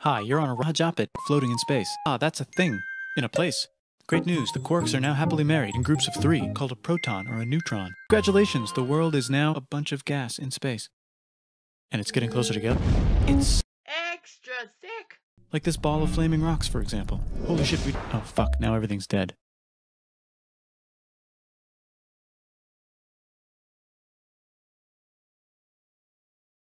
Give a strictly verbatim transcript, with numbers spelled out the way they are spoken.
Hi, you're on a Rajapit floating in space. Ah, that's a thing. In a place. Great news, the quarks are now happily married in groups of three, called a proton or a neutron. Congratulations, the world is now a bunch of gas in space. And it's getting closer together. It's Extra thick. like this ball of flaming rocks, for example. Holy shit, we- oh fuck, now everything's dead.